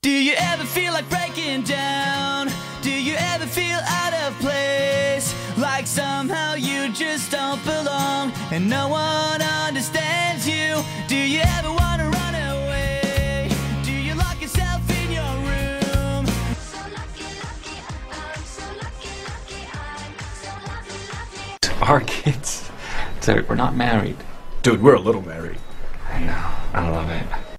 Do you ever feel like breaking down? Do you ever feel out of place? Like somehow you just don't belong and no one understands you? Do you ever want to run away? Do you lock yourself in your room? So lucky, lucky, I'm so lucky, lucky, I'm so lucky, lucky. Our kids. So we're not married. Dude, we're a little married. I know. I love it.